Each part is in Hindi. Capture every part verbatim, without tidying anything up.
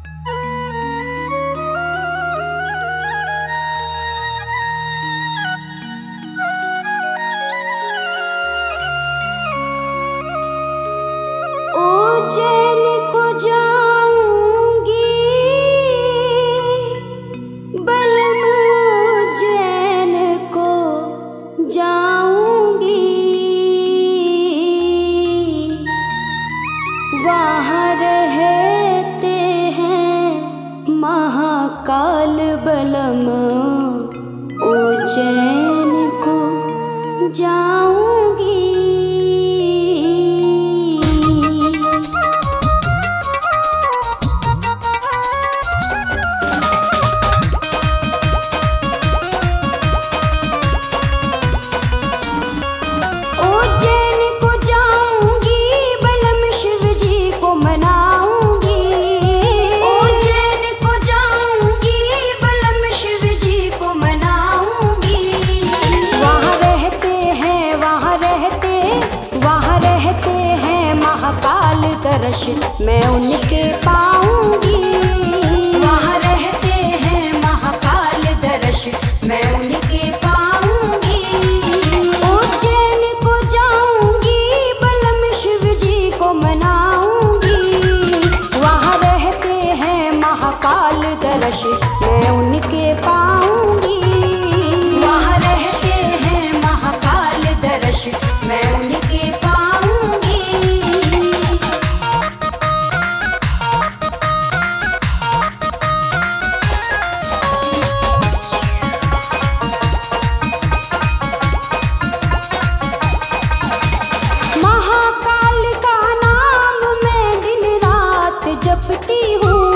उज्जैन को जाऊंगी बलम उज्जैन को जाऊंगी, वहाँ रहते हैं महाकाल बलम उज्जैन को जाऊंगी। मैं उनके पाऊंगी, वहाँ रहते हैं महाकाल दर्श मैं उनके पाऊंगी। उज्जैन को जाऊंगी बलम शिव जी को मनाऊंगी, वहाँ रहते हैं महाकाल दर्श मैं उनके पाऊंगी, वहाँ रहते हैं महाकाल दर्श मैं उनके पाऊंगी। महाकाल का नाम मैं दिन रात जपती हूँ,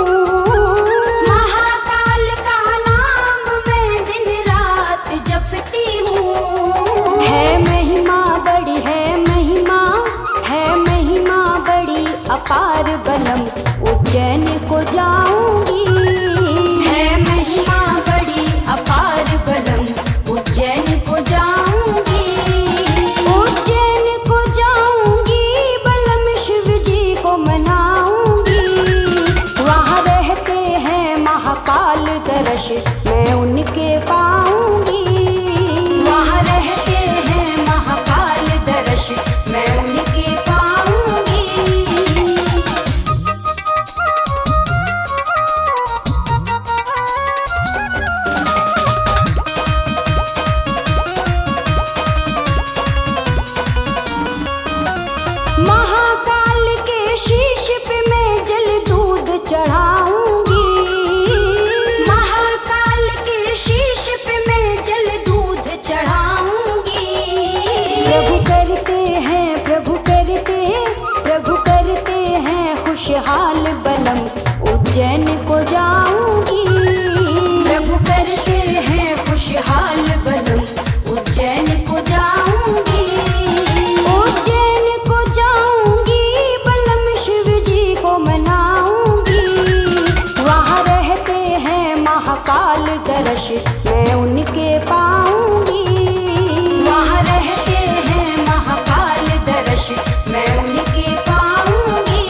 महाकाल का नाम मैं दिन रात जपती हूँ। है महिमा बड़ी है महिमा, है महिमा बड़ी अपार बलम उज्जैन को जाऊंगी, है महिमा बड़ी अपार बलम उज्जैन को जाऊंगी। उज्जैन को जाऊंगी बलम शिव जी को मनाऊंगी, वहाँ रहते हैं महाकाल दर्श मैं उनके पाऊंगी, वहाँ रहते हैं महाकाल दर्श मैं उनके पाऊंगी। महाकाल के शीश पे मैं जल दूध चढ़ाऊंगी, महाकाल के शीश पे मैं जल दूध चढ़ाऊंगी। प्रभु करते हैं प्रभु करते प्रभु करते हैं खुशहाल बलम उज्जैन को जाऊंगी, प्रभु करते हैं खुशहाल बलम उज्जैन को जाऊंगी। उज्जैन को जाऊंगी बलम शिव जी को मनाऊंगी, वहाँ रहते हैं महाकाल दर्श मैं उनके पाऊंगी, वहाँ रहते हैं महाकाल दर्श मैं उनके पाऊंगी।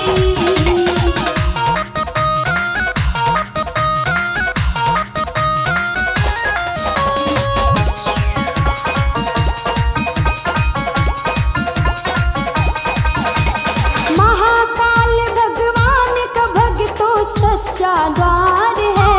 महाकाल भगवान का भक्तों सच्चा द्वार है,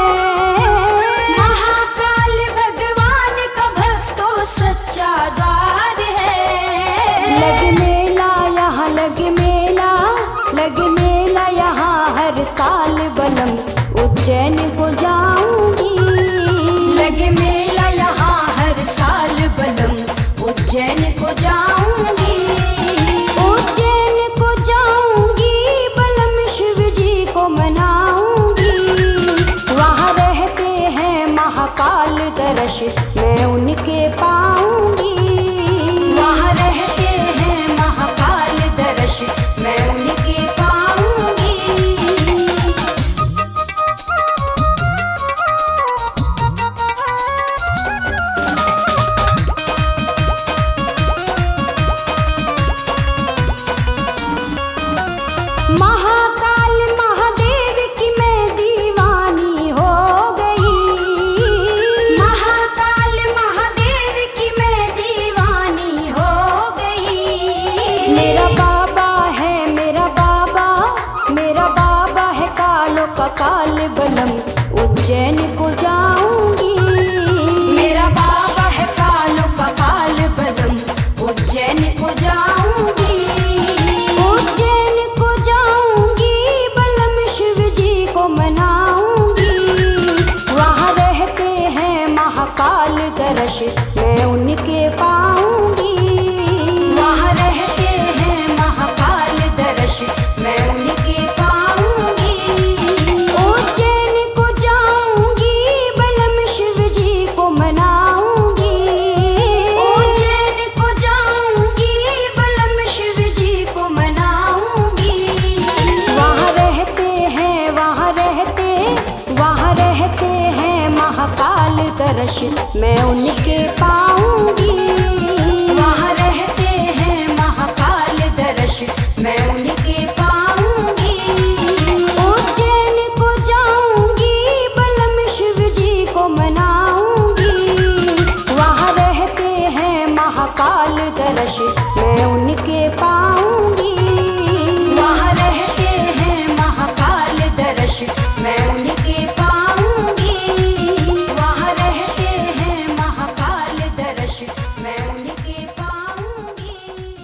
महाकाल भगवान का भक्तों सच्चा द्वार है। लग मेला यहाँ लग मेला लग मेला यहाँ हर साल बलम उज्जैन को जाऊंगी, लगे मेला यहाँ हर साल बलम उज्जैन को जाऊंगी। उज्जैन को जाऊंगी बलम शिव जी को मनाऊंगी, वहाँ रहते हैं महाकाल दर्श मैं उनके पाऊंगी, वहाँ रहते हैं महाकाल दर्श मैं उनके पाऊंगी। दर्श मैं उनके पाऊंगी। वहाँ रहते हैं महाकाल दर्श मैं उनके पाऊंगी। उज्जैन को जाऊंगी बलम शिव जी को मनाऊंगी। वहाँ रहते हैं महाकाल दर्श मैं उनके पाऊंगी। वहाँ रहते हैं महाकाल दर्श मैं उनके पाऊंगी। वहाँ रहते हैं महाकाल दर्श मैं उनके पाऊंगी।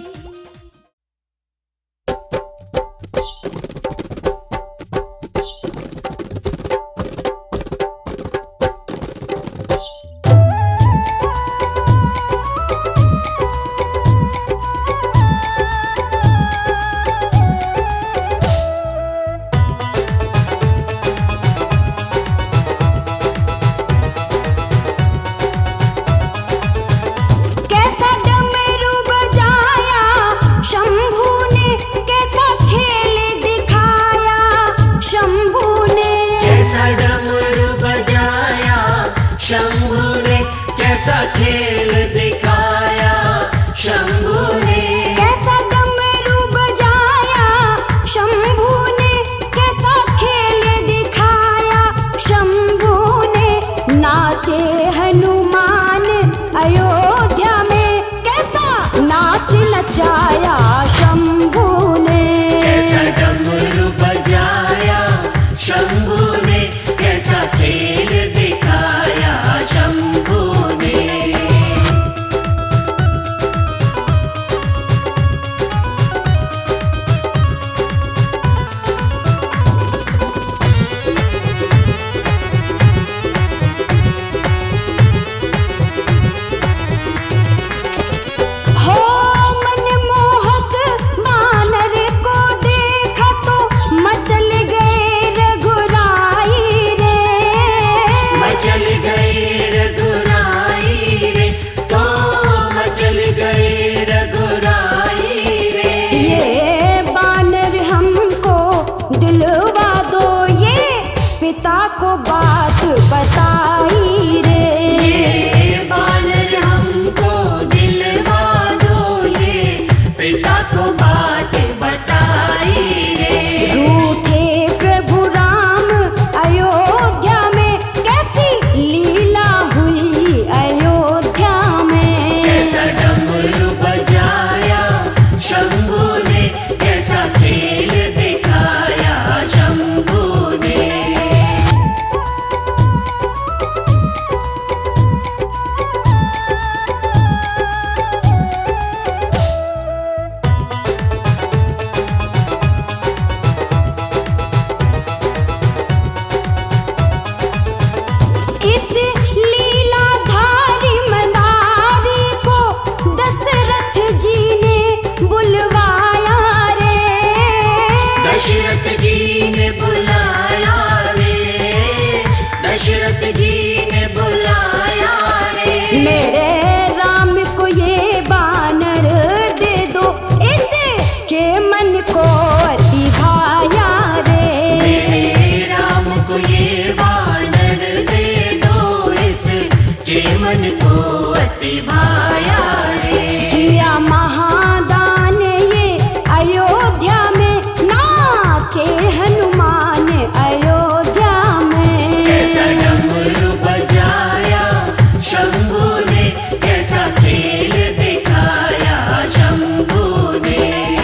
कैसा डमरू बजाया शंभू ने, कैसा खेल दिखाया शंभू ने। कैसा डमरू बजाया शंभू ने, कैसा खेल दिखाया शंभू ने। कैसा डमरू बजाया शंभू ने, कैसा खेल दिखाया शंभू ने। नाचे हनुमान अयोध्या में, कैसा नाच नचाया शंभू ने। कैसा डमरू बजाया शंभू ने, कैसा खेल दिखाया शंभू ने। हो मनमोहक बानर को देखा तो मचल गए रघुराई रे। मचल गए रघुराई रे, तो मचल गए रघुराई रे। ये बानर हमको दिलवा दो, ये पिता को बात बताई रे। ये बानर हमको दिलवा दो, ये पिता को बात बताई रे। रूठे प्रभु राम अयोध्या में, कैसी लीला हुई अयोध्या में। कैसा डमरू बजाया शंभू ने, कैसा खेल दिखाया शंभू ने। इस लीलाधारी मदारी को दशरथ जी ने बुलवाया रे। दशरथ जी ने बुलाया रे, दशरथ जी ने बुलाया रे। मेरे राम को ये बानर दे दो, इसे के मन को अति भाया रे। मेरे राम को ये वानर दे दो, इस के मन को अति भाया रे। किया महादान ये अयोध्या में, नाचे हनुमान अयोध्या में। कैसा डमरू बजाया शंभू ने, कैसा खेल दिखाया शंभू ने।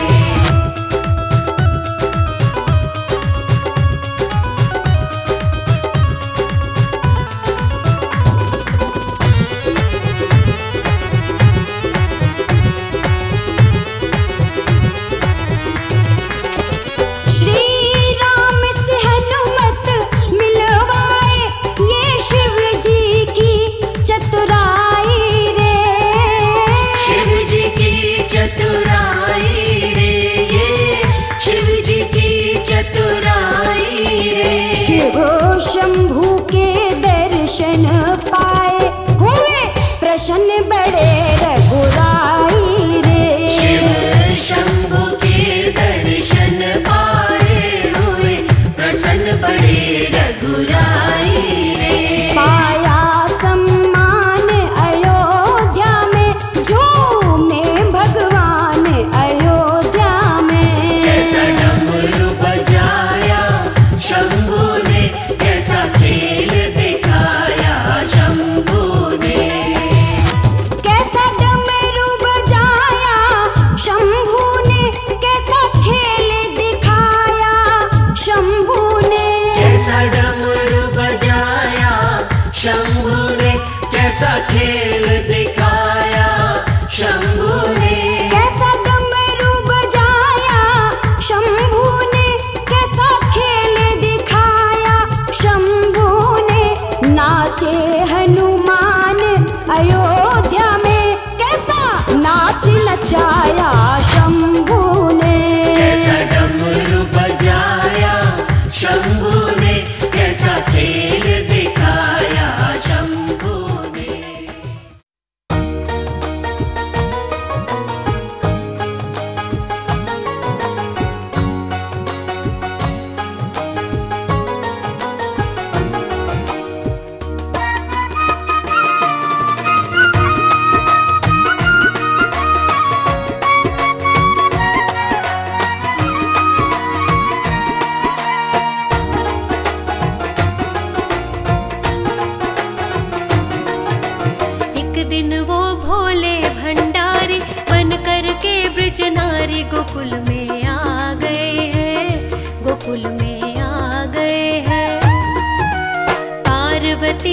प्रसन्न बड़े रघुराई रे। शिव शंभु के दर्शन पाए हुए प्रसन्न बड़े रघुराई रे। पाया सम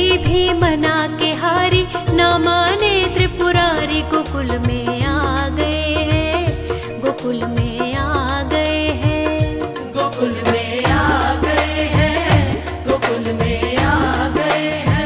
भी मना के हारी, ना माने त्रिपुरारी, गोकुल में आ गए हैं, गोकुल में आ गए हैं, गोकुल में आ गए हैं, गोकुल में आ गए हैं।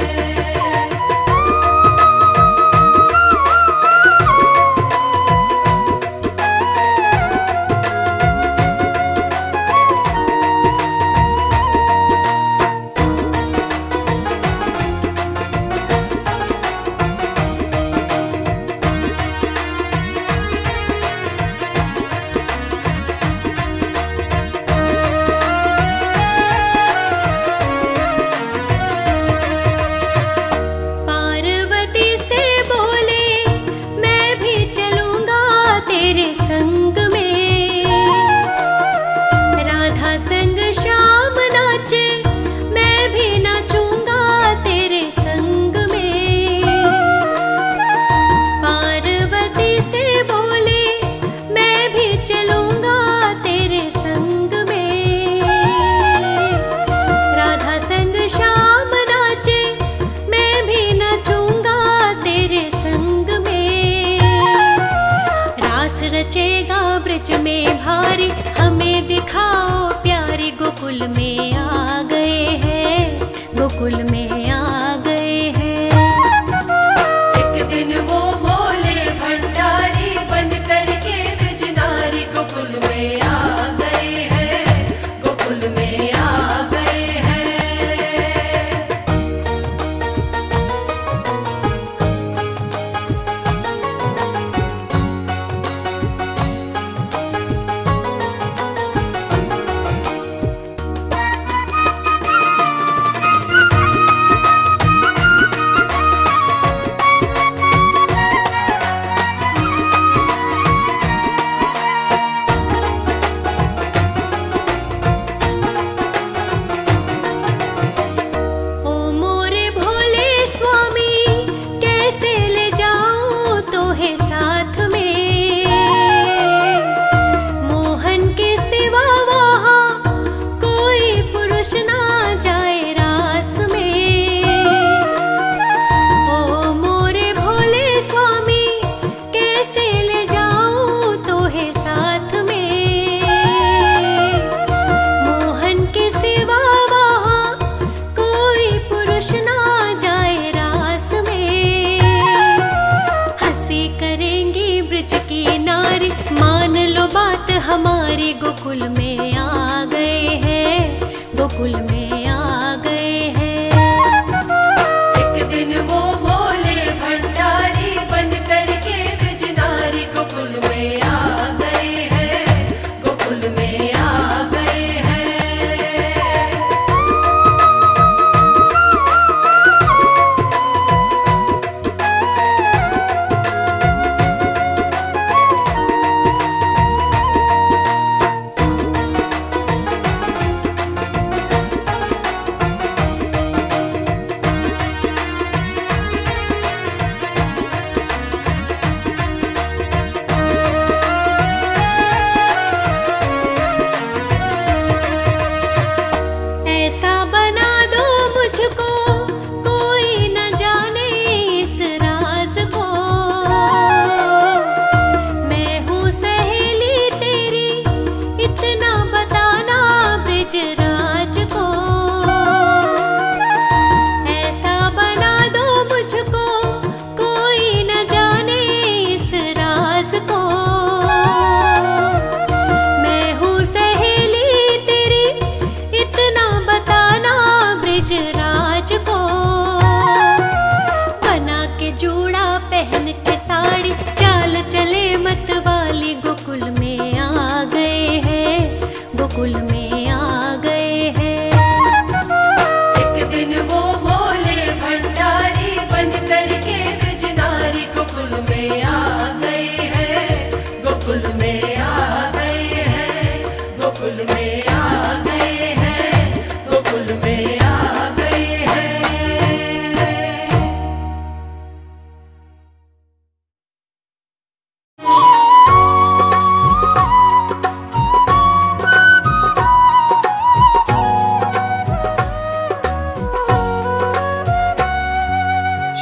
पार्वती से बोले मैं भी चलूंगा तेरे संग में, राधा संग श्याम नाचे मैं भी नाचूंगा तेरे संग में। पार्वती से बोले मैं भी चलूंगा तेरे संग में, राधा संग श्याम नाचे मैं भी नाचूंगा तेरे संग में। रास रचेगा ब्रज में भारी, हमें दिखाओ प्यारी, गोकुल में आ गए हैं, गोकुल में आ गए हैं। एक दिन वो भोले भंडारी बन करके ब्रज नारी, गोकुल में आ गए हैं, गोकुल में आ गए हैं। ओ मोरे भोले स्वामी, कैसे ले जाऊं तोहे साथ में, मोहन के सिवा वहाँ कोई पुरुष ना जाए रास में। ओ मोरे भोले स्वामी, कैसे ले जाऊं तोहे साथ में, मोहन के सिवा वहाँ कोई पुरुष ना जाए रास में। हंसी करेंगी ब्रज की नारी, मान लो बात हमारी, गोकुल में आ गए हैं, गोकुल में आ गए हैं। एक दिन वो भोले भंडारी बन करके ब्रज नारी, गोकुल में आ गए हैं, गोकुल में आ गए हैं।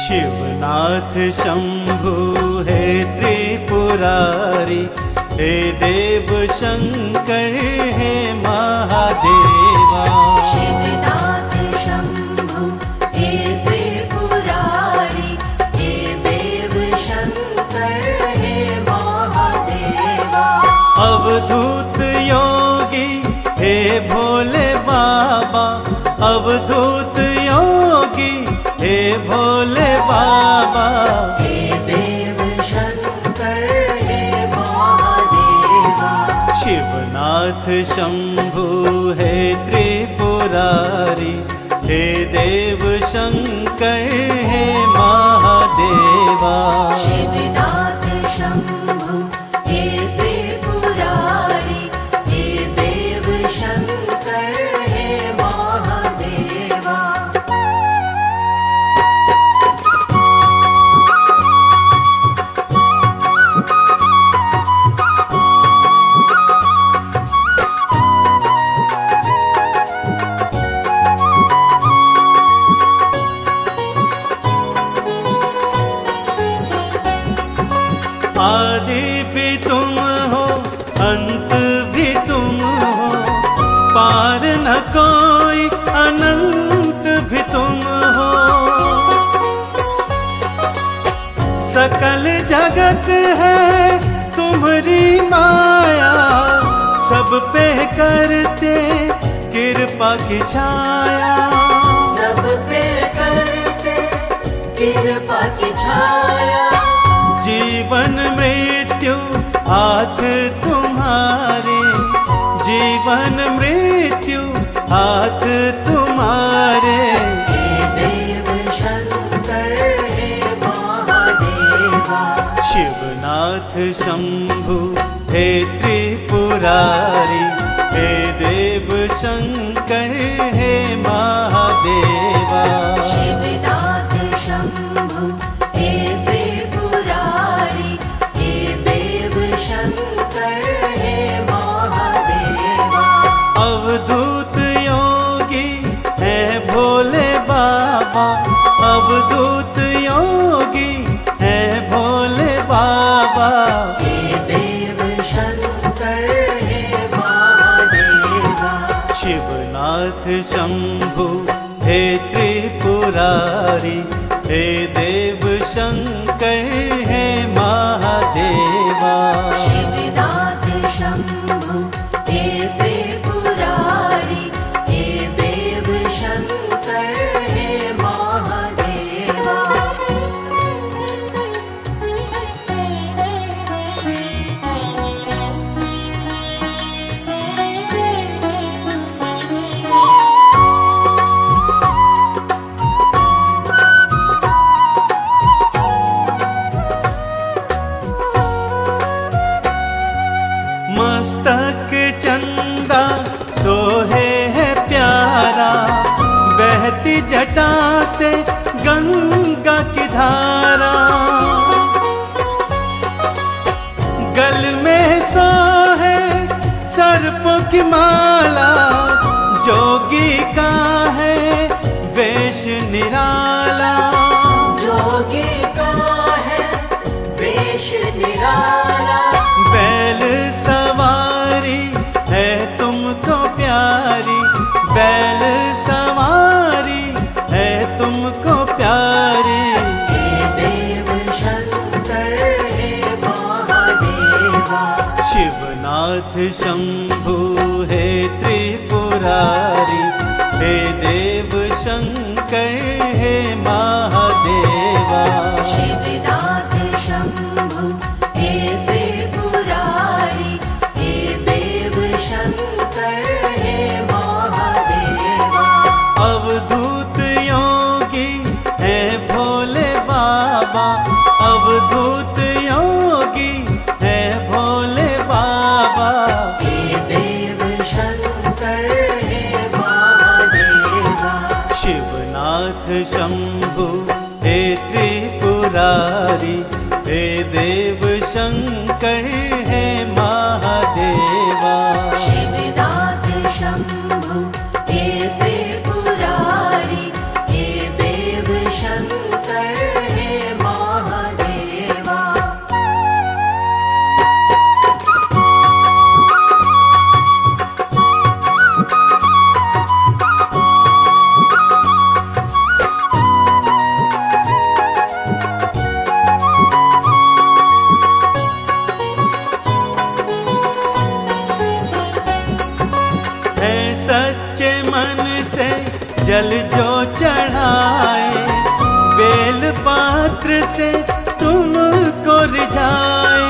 शिवनाथ शंभु है त्रिपुरारी, हे देव शंकर है महादेवा। शिवनाथ शंभु हे त्रिपुरारी, हे देव शंकर हे महादेवा। अवधूत योगी हे भोले बाबा, अवधूत योगी हे भोले बाबा। हे देव शंकर हे महादेवा। शिवनाथ शंभु है त्रिपुरारी, हे देव शंकर है महादेवा। शिवनाथ शंभु हे त्रिपुरारी, हे देव शंकर हे महादेवा। आदि भी तुम हो, अंत भी तुम हो, पार न कोई, अनंत भी तुम हो। सकल जगत है तुम्हारी माया, सब पे करते कृपा की छाया। सब पे करते कृपा की छाया। जीवन मृत्यु हाथ तुम्हारे, जीवन मृत्यु हाथ तुम्हारे। हे देव शंकर हे महादेवा। शिवनाथ शंभु हे त्रिपुरारी, हे देव शंकर हे महादेवा। शिवनाथ शंभु हे त्रिपुरारी, हे देव शंकर हे महादेवा। अवधूत योगी है भोले बाबा, अवधूत योगी है भोले बाबा। हे देव शंकर हे महादेवा। शिवनाथ शंभु हे त्रिपुरारी, हे देव शंकर हे महादेवा। शिवनाथ शंभु हे त्रिपुरारी, हे देव शंकर हे महादेवा। मस्तक चंदा सोहे है प्यारा, बहती जटा से गंगा की धारा। गल में सोहे सर्पों की माला, जोगी का है वेश निराला। जोगी का है वेश निराला। बैल सवारी है तुमको प्यारी, बैल सवारी है तुमको प्यारी। हे देव शंकर हे महादेवा। शिवनाथ शंभु है त्रिपुरारी, हे देव शंकर है महादेवा। शिवनाथ शंभु हे त्रिपुरारी, हे देव शंकर हे महादेवा। अवधूत योगी है भोले बाबा, अवधूत योगी है भोले बाबा। हे देव शंकर हे महादेवा। शिवनाथ शंभु हे त्रिपुरारी, हे देव शंकर है महादेवा। शिवनाथ शंभु हे त्रिपुरारी, हे देव शंकर से जल जो चढ़ाए, बेल पात्र से तुमको रिझाए।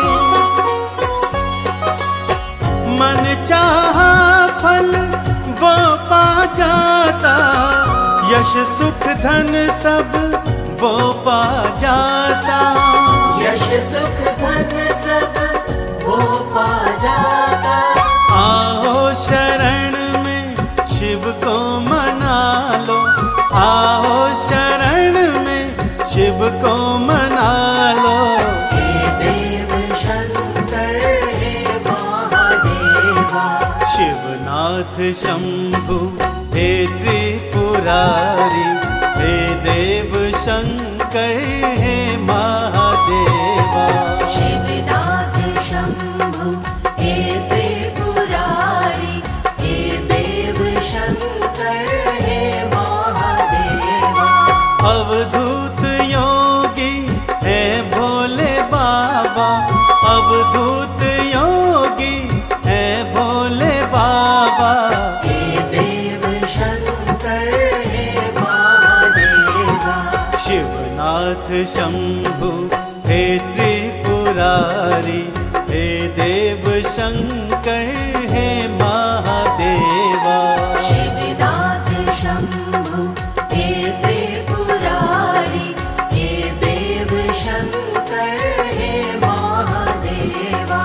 मन चाहा फल वो पा जाता, यश सुख धन सब वो पा जाता। यश सुख धन सब वो पा जाता। आओ शरण में शिव को मना लो, आओ शरण में शिव को मना लो। हे देव शंकर हे महादेवा, शिवनाथ शंभु हे त्रिपुरारी, हे देव शंकर हे महादेवा। शिवनाथ शंभु हे त्रिपुरारी, हे देव शंकर हे महादेवा। अवधूत योगी है भोले बाबा, अवधूत योगी है भोले बाबा। हे देव शंकर हे महादेवा, शिवनाथ शंभु हे त्रिपुरारी, हे देव शंकर हे महादेवा। शिवनाथ शंभु हे त्रिपुरारी, हे देव शंकर हे महादेवा।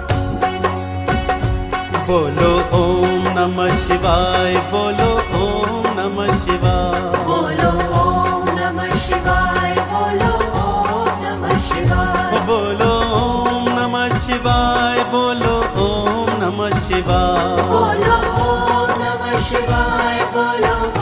बोलो ओम नमः शिवाय, बोलो ओम नमः शिवाय। बोलो ओम नमः शिवाय, बोलो ओम नमः शिवाय। बोलो ओम नमः शिवाय, बोलो ओम नमः शिवाय। बोलो ओम नमः शिवाय, बोलो